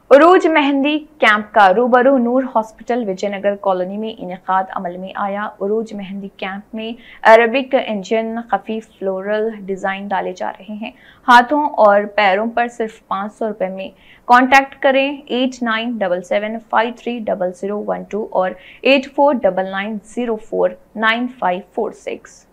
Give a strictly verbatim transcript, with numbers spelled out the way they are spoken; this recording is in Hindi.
उरूज मेहंदी कैंप का रूबरू नूर हॉस्पिटल विजयनगर कॉलोनी में इनेकाद अमल में आया। उरूज मेहंदी कैंप में अरबिक इंजन खफीफ फ्लोरल डिजाइन डाले जा रहे हैं। हाथों और पैरों पर सिर्फ पाँच सौ रुपए में। कांटेक्ट करें eight nine double seven five three double zero one two और eight four double nine zero four nine five four six.